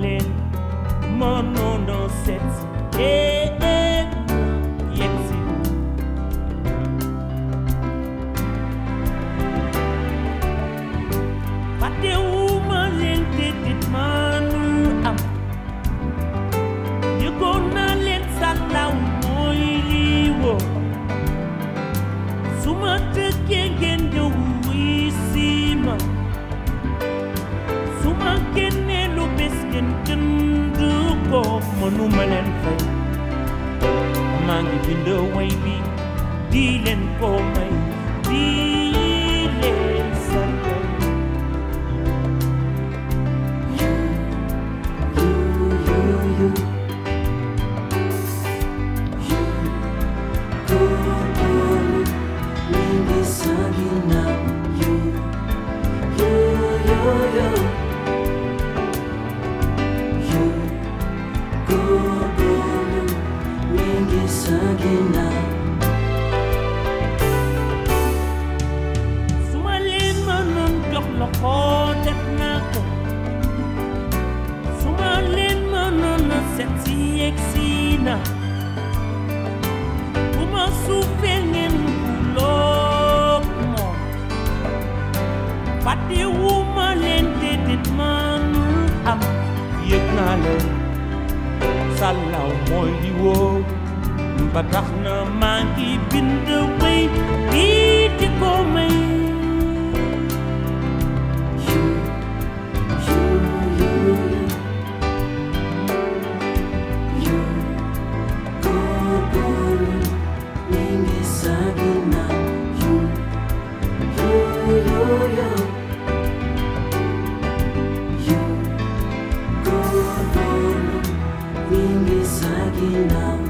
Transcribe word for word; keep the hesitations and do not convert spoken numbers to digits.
leen mënoon a seet si eh eh yegg si fàttewuma leen déedéet manul am yëgoon naa leen sàllaaw mooy lii woo su ma tëggee ngeen ñëw wuy si ma su ma génnee lu bés ngeen jënd ko mënuma leen fay maa ngi bind way bi di leen ko may di leen sant you you you you suma leen mënoon jox loxo def naa ko suma leen mënoon a seet si yegg si na bu ma suufee ngeen buloog moom fàttewuma leen déedéet manul am yëg naa leen sàllaaw mooy di woo ba tax na maa ngi bind way bii di ko may you you you you góorgóorlu mi ngi sa ginnaaw you you you you góorgóorlu mi ngi sa ginnaaw